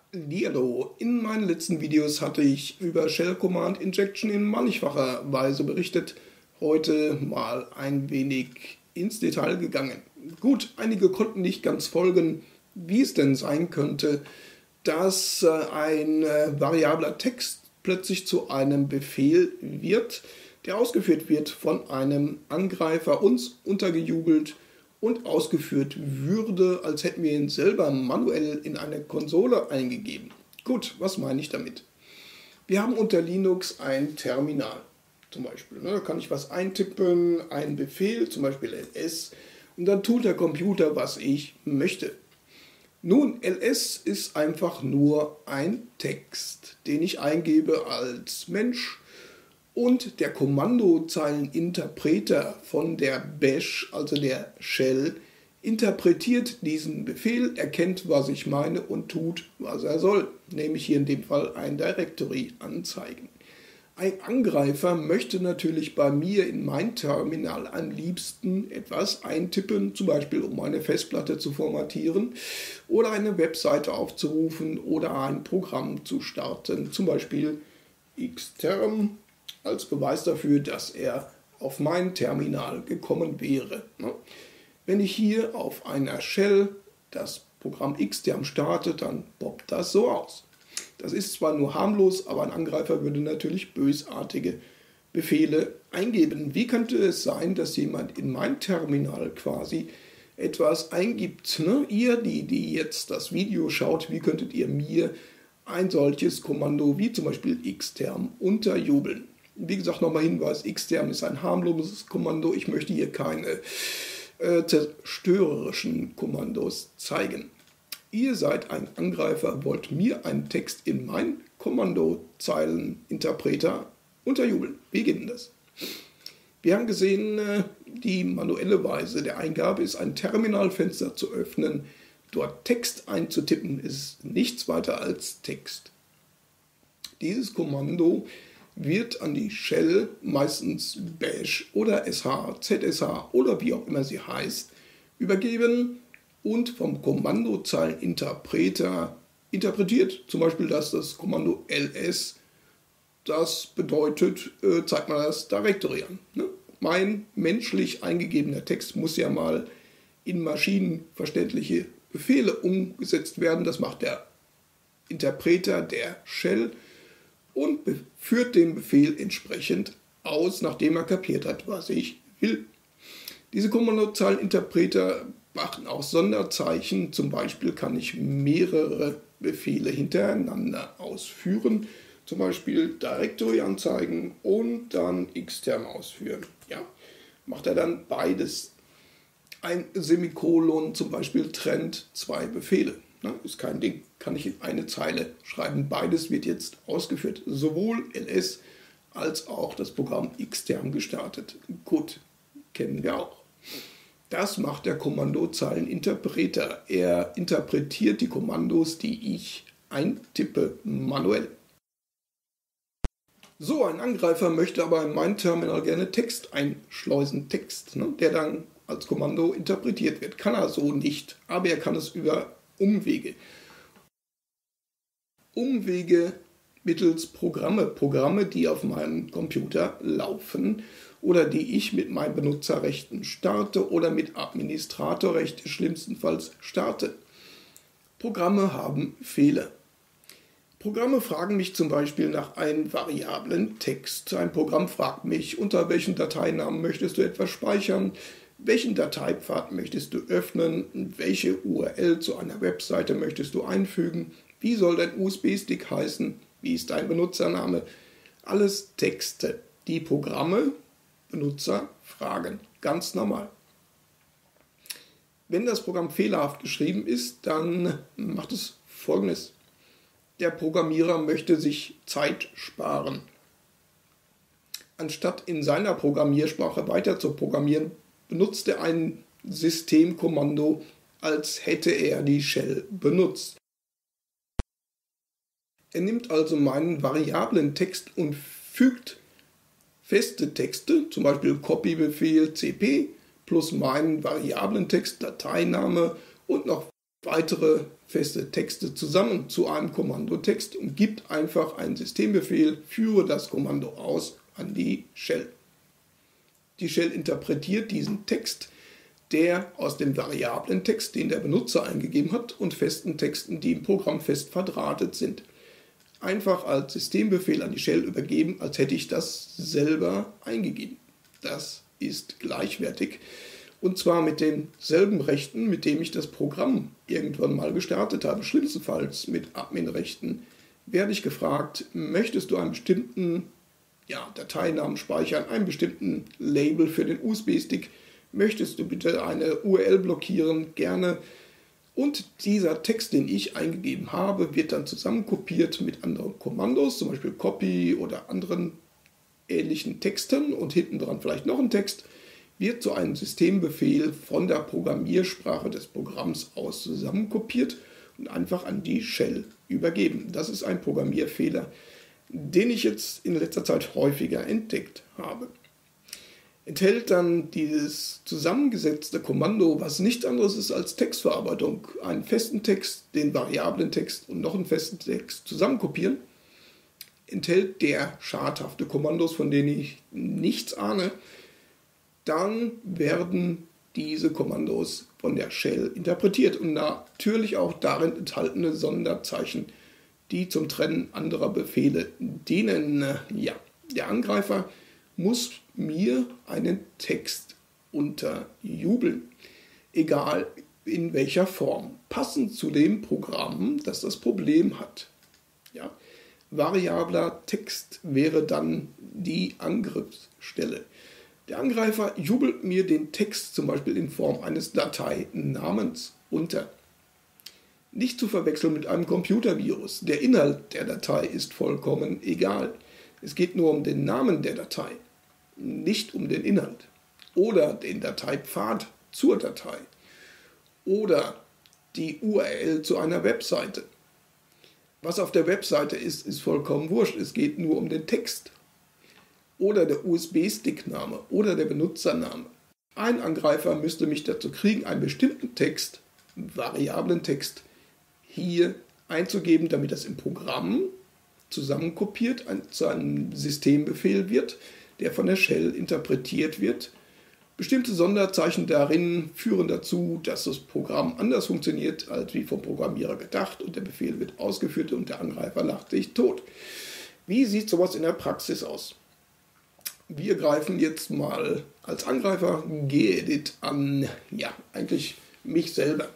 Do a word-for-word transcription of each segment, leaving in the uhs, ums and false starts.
Hallihallo, in meinen letzten Videos hatte ich über Shell Command Injection in mannigfacher Weise berichtet. Heute mal ein wenig ins Detail gegangen. Gut, einige konnten nicht ganz folgen, wie es denn sein könnte, dass ein variabler Text plötzlich zu einem Befehl wird, der ausgeführt wird von einem Angreifer, uns untergejubelt und ausgeführt würde, als hätten wir ihn selber manuell in eine Konsole eingegeben. Gut, was meine ich damit? Wir haben unter Linux ein Terminal, zum Beispiel. Da kann ich was eintippen, einen Befehl, zum Beispiel ls, und dann tut der Computer, was ich möchte. Nun, ls ist einfach nur ein Text, den ich eingebe als Mensch. Und der Kommandozeileninterpreter von der Bash, also der Shell, interpretiert diesen Befehl, erkennt, was ich meine und tut, was er soll. Nämlich hier in dem Fall ein Directory anzeigen. Ein Angreifer möchte natürlich bei mir in mein Terminal am liebsten etwas eintippen, zum Beispiel um eine Festplatte zu formatieren oder eine Webseite aufzurufen oder ein Programm zu starten, zum Beispiel xterm, als Beweis dafür, dass er auf mein Terminal gekommen wäre. Wenn ich hier auf einer Shell das Programm xterm starte, dann poppt das so aus. Das ist zwar nur harmlos, aber ein Angreifer würde natürlich bösartige Befehle eingeben. Wie könnte es sein, dass jemand in mein Terminal quasi etwas eingibt? Ne? Ihr, die, die jetzt das Video schaut, wie könntet ihr mir ein solches Kommando wie zum Beispiel xterm unterjubeln? Wie gesagt, nochmal Hinweis, xterm ist ein harmloses Kommando. Ich möchte hier keine äh, zerstörerischen Kommandos zeigen. Ihr seid ein Angreifer, wollt mir einen Text in meinen Kommandozeileninterpreter unterjubeln. Wie geht denn das? Wir haben gesehen, äh, die manuelle Weise der Eingabe ist, ein Terminalfenster zu öffnen. Dort Text einzutippen ist nichts weiter als Text. Dieses Kommando wird an die Shell, meistens Bash oder sh, zsh oder wie auch immer sie heißt, übergeben und vom Kommandozeileninterpreter interpretiert. Zum Beispiel, dass das Kommando ls, das bedeutet, äh, zeigt mal das Directory an. Ne? Mein menschlich eingegebener Text muss ja mal in maschinenverständliche Befehle umgesetzt werden. Das macht der Interpreter der Shell und führt den Befehl entsprechend aus, nachdem er kapiert hat, was ich will. Diese Kommandozeileninterpreter machen auch Sonderzeichen. Zum Beispiel kann ich mehrere Befehle hintereinander ausführen. Zum Beispiel Directory anzeigen und dann xterm ausführen. Ja, macht er dann beides. Ein Semikolon zum Beispiel trennt zwei Befehle. Na, ist kein Ding, kann ich in eine Zeile schreiben. Beides wird jetzt ausgeführt. Sowohl ls als auch das Programm xterm gestartet. Gut, kennen wir auch. Das macht der Kommandozeileninterpreter. Er interpretiert die Kommandos, die ich eintippe, manuell. So, ein Angreifer möchte aber in mein Terminal gerne Text einschleusen, Text, ne, der dann als Kommando interpretiert wird. Kann er so nicht, aber er kann es über Umwege. Umwege mittels Programme. Programme, die auf meinem Computer laufen oder die ich mit meinen Benutzerrechten starte oder mit Administratorrechte schlimmstenfalls starte. Programme haben Fehler. Programme fragen mich zum Beispiel nach einem variablen Text. Ein Programm fragt mich, unter welchen Dateinamen möchtest du etwas speichern, welchen Dateipfad möchtest du öffnen, welche U R L zu einer Webseite möchtest du einfügen, wie soll dein U S B-Stick heißen, wie ist dein Benutzername. Alles Texte, die Programme, Benutzer fragen. Ganz normal. Wenn das Programm fehlerhaft geschrieben ist, dann macht es Folgendes. Der Programmierer möchte sich Zeit sparen. Anstatt in seiner Programmiersprache weiter zu programmieren, benutzt er ein Systemkommando, als hätte er die Shell benutzt. Er nimmt also meinen variablen Text und fügt feste Texte, zum Beispiel Copy-Befehl cp, plus meinen variablen Text, Dateiname und noch weitere feste Texte zusammen zu einem Kommandotext und gibt einfach einen Systembefehl, führe das Kommando aus an die Shell. Die Shell interpretiert diesen Text, der aus dem variablen Text, den der Benutzer eingegeben hat, und festen Texten, die im Programm fest verdrahtet sind, einfach als Systembefehl an die Shell übergeben, als hätte ich das selber eingegeben. Das ist gleichwertig. Und zwar mit denselben Rechten, mit denen ich das Programm irgendwann mal gestartet habe. Schlimmstenfalls mit Admin-Rechten werde ich gefragt, möchtest du einen bestimmten ja, Dateinamen speichern, einen bestimmten Label für den U S B-Stick, möchtest du bitte eine U R L blockieren, gerne. Und dieser Text, den ich eingegeben habe, wird dann zusammenkopiert mit anderen Kommandos, zum Beispiel Copy oder anderen ähnlichen Texten und hinten dran vielleicht noch ein Text, wird zu einem Systembefehl von der Programmiersprache des Programms aus zusammenkopiert und einfach an die Shell übergeben. Das ist ein Programmierfehler, den ich jetzt in letzter Zeit häufiger entdeckt habe. Enthält dann dieses zusammengesetzte Kommando, was nichts anderes ist als Textverarbeitung, einen festen Text, den variablen Text und noch einen festen Text zusammenkopieren, enthält der schadhafte Kommandos, von denen ich nichts ahne, dann werden diese Kommandos von der Shell interpretiert und natürlich auch darin enthaltene Sonderzeichen, die zum Trennen anderer Befehle dienen. Ja, der Angreifer muss mir einen Text unterjubeln, egal in welcher Form, passend zu dem Programm, das das Problem hat. Ja, variabler Text wäre dann die Angriffsstelle. Der Angreifer jubelt mir den Text zum Beispiel in Form eines Dateinamens unter. Nicht zu verwechseln mit einem Computervirus. Der Inhalt der Datei ist vollkommen egal. Es geht nur um den Namen der Datei, nicht um den Inhalt. Oder den Dateipfad zur Datei. Oder die U R L zu einer Webseite. Was auf der Webseite ist, ist vollkommen wurscht. Es geht nur um den Text. Oder der U S B-Stick-Name oder der Benutzername. Ein Angreifer müsste mich dazu kriegen, einen bestimmten Text, variablen Text, hier einzugeben, damit das im Programm zusammenkopiert zu einem Systembefehl wird, der von der Shell interpretiert wird. Bestimmte Sonderzeichen darin führen dazu, dass das Programm anders funktioniert, als wie vom Programmierer gedacht, und der Befehl wird ausgeführt und der Angreifer lacht sich tot. Wie sieht sowas in der Praxis aus? Wir greifen jetzt mal als Angreifer gedit an, ja, eigentlich mich selber.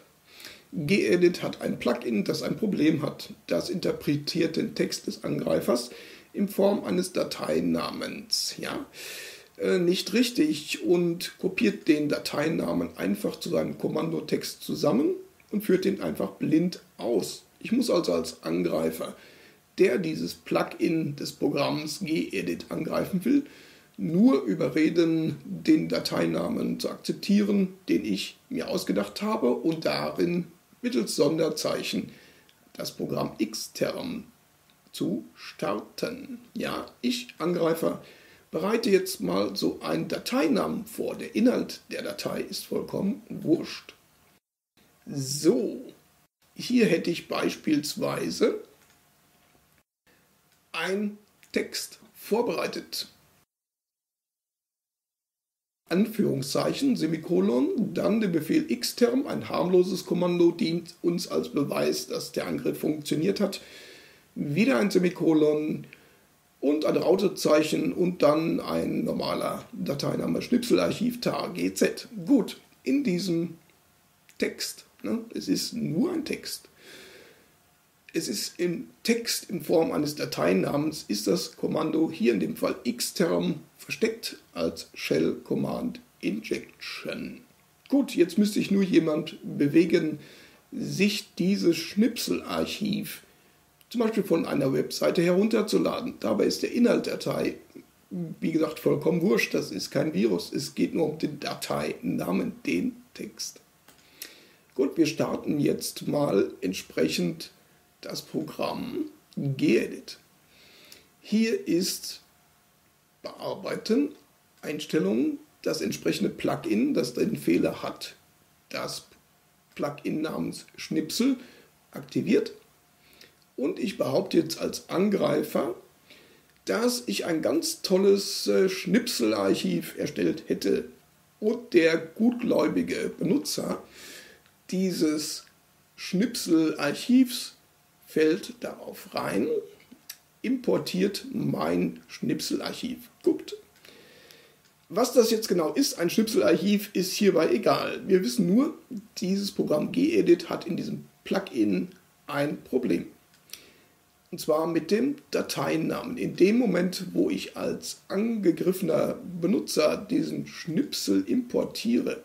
Gedit hat ein Plugin, das ein Problem hat. Das interpretiert den Text des Angreifers in Form eines Dateinamens, ja, äh, nicht richtig und kopiert den Dateinamen einfach zu seinem Kommandotext zusammen und führt den einfach blind aus. Ich muss also als Angreifer, der dieses Plugin des Programms gedit angreifen will, nur überreden, den Dateinamen zu akzeptieren, den ich mir ausgedacht habe, und darin mittels Sonderzeichen das Programm Xterm zu starten. Ja, ich, Angreifer, bereite jetzt mal so einen Dateinamen vor. Der Inhalt der Datei ist vollkommen wurscht. So, hier hätte ich beispielsweise einen Text vorbereitet. Anführungszeichen, Semikolon, dann der Befehl Xterm, ein harmloses Kommando, dient uns als Beweis, dass der Angriff funktioniert hat. Wieder ein Semikolon und ein Rautezeichen und dann ein normaler Dateiname Schnipselarchiv tar gz. Gut, in diesem Text, ne, es ist nur ein Text, es ist im Text in Form eines Dateinamens, ist das Kommando hier in dem Fall Xterm versteckt als Shell Command Injection. Gut, jetzt müsste ich nur jemand bewegen, sich dieses Schnipselarchiv zum Beispiel von einer Webseite herunterzuladen. Dabei ist der Inhalt der Datei, wie gesagt, vollkommen wurscht. Das ist kein Virus. Es geht nur um den Dateinamen, den Text. Gut, wir starten jetzt mal entsprechend das Programm gedit. Hier ist Bearbeiten, Einstellungen, das entsprechende Plugin, das den Fehler hat, das Plugin namens Schnipsel aktiviert. Und ich behaupte jetzt als Angreifer, dass ich ein ganz tolles äh, Schnipselarchiv erstellt hätte und der gutgläubige Benutzer dieses Schnipselarchivs fällt darauf rein, importiert mein Schnipselarchiv. Guckt. Was das jetzt genau ist, ein Schnipselarchiv, ist hierbei egal. Wir wissen nur, dieses Programm gedit hat in diesem Plugin ein Problem. Und zwar mit dem Dateinamen. In dem Moment, wo ich als angegriffener Benutzer diesen Schnipsel importiere,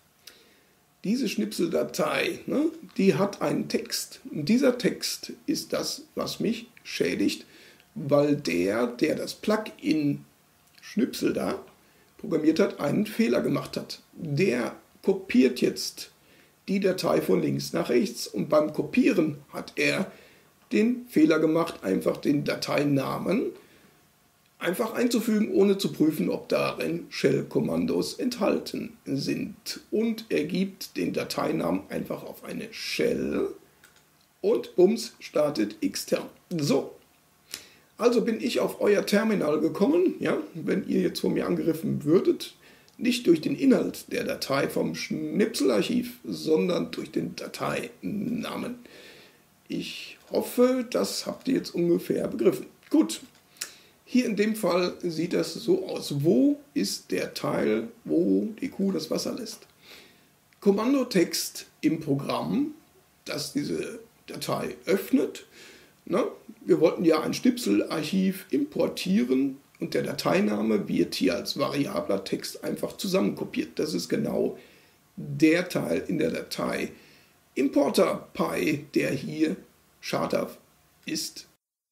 diese Schnipseldatei, ne, die hat einen Text. Und dieser Text ist das, was mich schädigt, weil der, der das Plugin Schnipsel da programmiert hat, einen Fehler gemacht hat. Der kopiert jetzt die Datei von links nach rechts und beim Kopieren hat er den Fehler gemacht, einfach den Dateinamen einfach einzufügen, ohne zu prüfen, ob darin Shell-Kommandos enthalten sind. Und er gibt den Dateinamen einfach auf eine Shell und bums, startet Xterm. So, also bin ich auf euer Terminal gekommen, ja, wenn ihr jetzt von mir angegriffen würdet, nicht durch den Inhalt der Datei vom Schnipselarchiv, sondern durch den Dateinamen. Ich hoffe, das habt ihr jetzt ungefähr begriffen. Gut, hier in dem Fall sieht das so aus. Wo ist der Teil, wo die Kuh das Wasser lässt? Kommandotext im Programm, das diese Datei öffnet. Na, wir wollten ja ein Schnipselarchiv importieren und der Dateiname wird hier als variabler Text einfach zusammenkopiert. Das ist genau der Teil in der Datei Importer-Py, der hier schadhaft ist.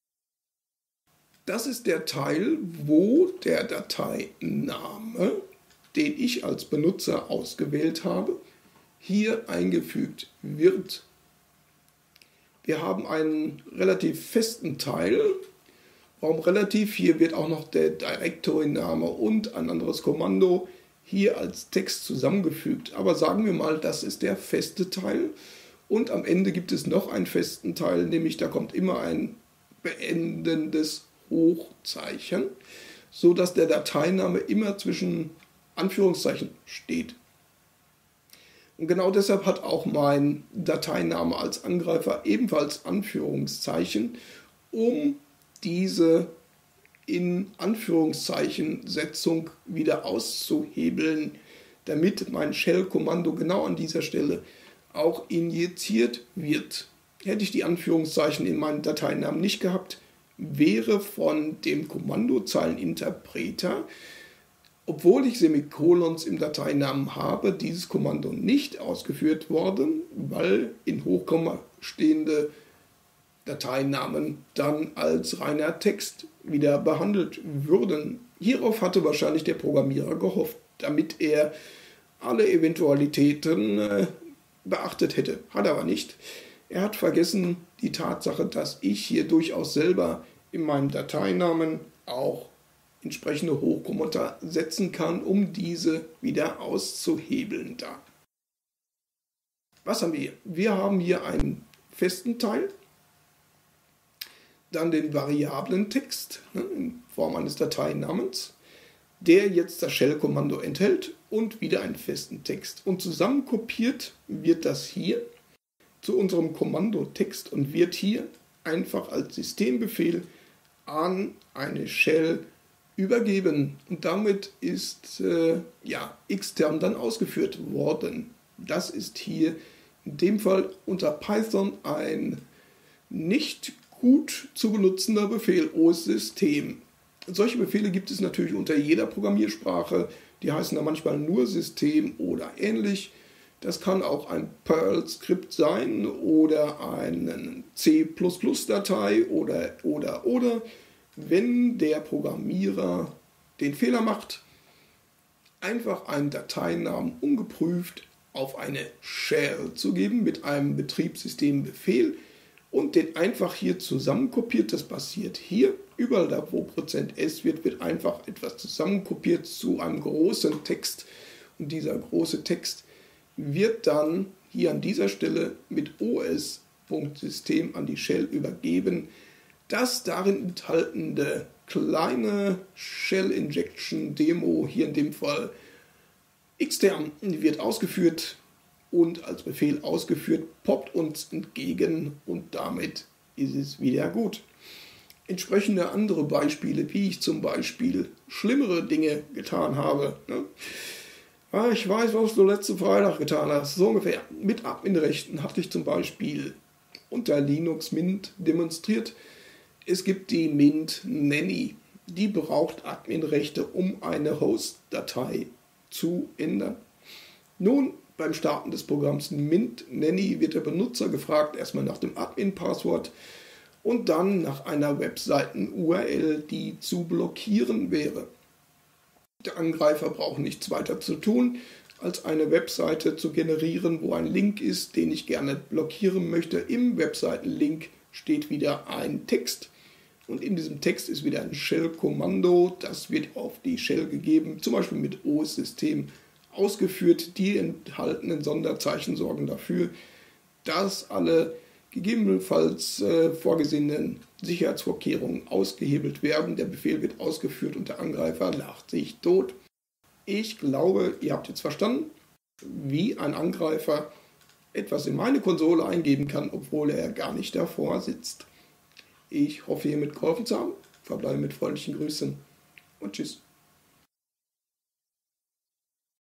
Das ist der Teil, wo der Dateiname, den ich als Benutzer ausgewählt habe, hier eingefügt wird. Wir haben einen relativ festen Teil. Warum relativ? Hier wird auch noch der Directory-Name und ein anderes Kommando hier als Text zusammengefügt. Aber sagen wir mal, das ist der feste Teil. Und am Ende gibt es noch einen festen Teil, nämlich da kommt immer ein beendendes Hochzeichen, sodass der Dateiname immer zwischen Anführungszeichen steht. Und genau deshalb hat auch mein Dateiname als Angreifer ebenfalls Anführungszeichen, um diese in Anführungszeichen Setzung wieder auszuhebeln, damit mein Shell-Kommando genau an dieser Stelle auch injiziert wird. Hätte ich die Anführungszeichen in meinem Dateinamen nicht gehabt, wäre von dem Kommandozeileninterpreter, obwohl ich Semikolons im Dateinamen habe, dieses Kommando nicht ausgeführt worden, weil in Hochkomma stehende Dateinamen dann als reiner Text wieder behandelt würden. Hierauf hatte wahrscheinlich der Programmierer gehofft, damit er alle Eventualitäten äh, beachtet hätte. Hat er aber nicht. Er hat vergessen die Tatsache, dass ich hier durchaus selber in meinem Dateinamen auch entsprechende Hochkommata setzen kann, um diese wieder auszuhebeln da. Was haben wir hier? Wir haben hier einen festen Teil, dann den variablen Text ne, in Form eines Dateinamens, der jetzt das Shell-Kommando enthält und wieder einen festen Text. Und zusammenkopiert wird das hier zu unserem Kommandotext und wird hier einfach als Systembefehl an eine Shell übergeben. Und damit ist äh, ja, Xterm dann ausgeführt worden. Das ist hier in dem Fall unter Python ein nicht gut zu benutzender Befehl, O S-System. Solche Befehle gibt es natürlich unter jeder Programmiersprache. Die heißen da manchmal nur System oder ähnlich. Das kann auch ein Perl-Skript sein oder eine C plus plus-Datei oder, oder, oder. Wenn der Programmierer den Fehler macht, einfach einen Dateinamen ungeprüft auf eine Shell zu geben mit einem Betriebssystembefehl und den einfach hier zusammenkopiert. Das passiert hier. Überall da, wo %s wird, wird einfach etwas zusammenkopiert zu einem großen Text. Und dieser große Text wird dann hier an dieser Stelle mit os.system an die Shell übergeben. Das darin enthaltene kleine Shell Injection Demo, hier in dem Fall extern, wird ausgeführt und als Befehl ausgeführt, poppt uns entgegen und damit ist es wieder gut. Entsprechende andere Beispiele, wie ich zum Beispiel schlimmere Dinge getan habe. Ne? Ja, ich weiß, was du letzten Freitag getan hast, so ungefähr. Mit Adminrechten hatte ich zum Beispiel unter Linux Mint demonstriert. Es gibt die Mint Nanny, die braucht Adminrechte, um eine Host-Datei zu ändern. Nun, beim Starten des Programms Mint Nanny wird der Benutzer gefragt, erstmal nach dem Admin-Passwort und dann nach einer Webseiten-U R L, die zu blockieren wäre. Der Angreifer braucht nichts weiter zu tun, als eine Webseite zu generieren, wo ein Link ist, den ich gerne blockieren möchte. Im Webseitenlink steht wieder ein Text und in diesem Text ist wieder ein Shell-Kommando. Das wird auf die Shell gegeben, zum Beispiel mit os-System ausgeführt. Die enthaltenen Sonderzeichen sorgen dafür, dass alle gegebenenfalls äh, vorgesehenen Sicherheitsvorkehrungen ausgehebelt werden. Der Befehl wird ausgeführt und der Angreifer lacht sich tot. Ich glaube, ihr habt jetzt verstanden, wie ein Angreifer etwas in meine Konsole eingeben kann, obwohl er gar nicht davor sitzt. Ich hoffe, hiermit geholfen zu haben. Verbleibe mit freundlichen Grüßen und tschüss.